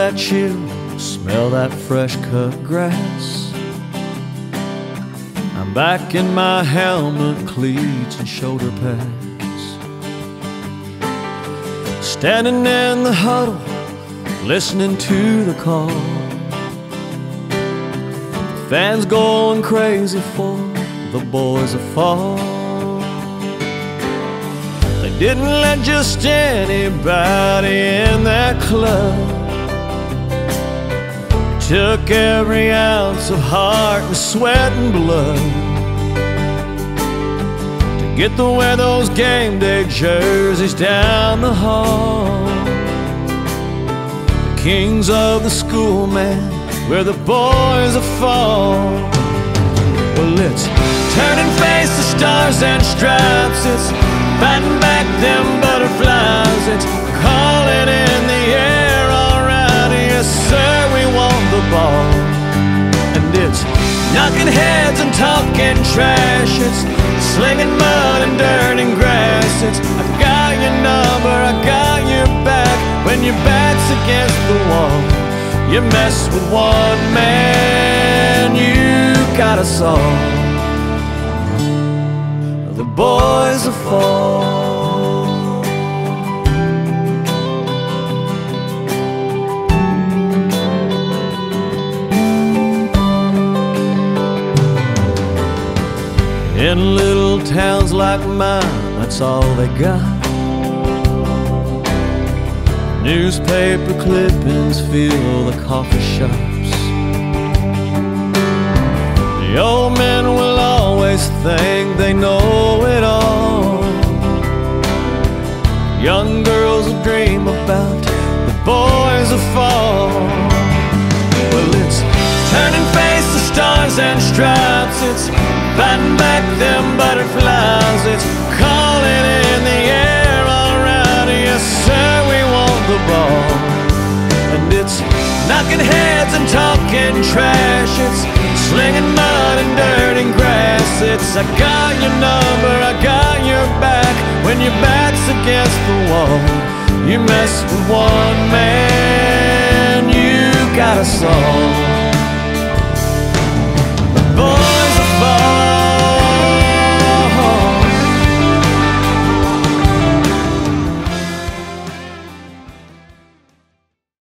that chill, smell that fresh cut grass. I'm back in my helmet, cleats and shoulder pads, standing in the huddle, listening to the call. Fans going crazy for the boys of fall. They didn't let just anybody in that club. Took every ounce of heart and sweat and blood to get to wear those game day jerseys down the hall. The kings of the school, man, where the boys are fall. Well, it's turning face to stars and stripes. It's fighting back them butterflies. It's calling in the air, all right, yes sir, we want the ball. And it's knocking heads and talking trash. It's slinging mud and dirt and grass. It's I got your number, I got your back. When your back's against the wall, you mess with one man, you got us all. The boys are fall. In little towns like mine, that's all they got. Newspaper clippings fill the coffee shops. The old men will always think they know it all. Young girls will dream about the boys of fall. Well, it's turning face to stars and stripes. It's fighting back them butterflies. It's calling in the air, all right, yes sir, we want the ball. And it's knocking heads and talking trash. It's slinging mud and dirt and grass. It's I got your number, I got your back. When your back's against the wall, you mess with one man, you got us all.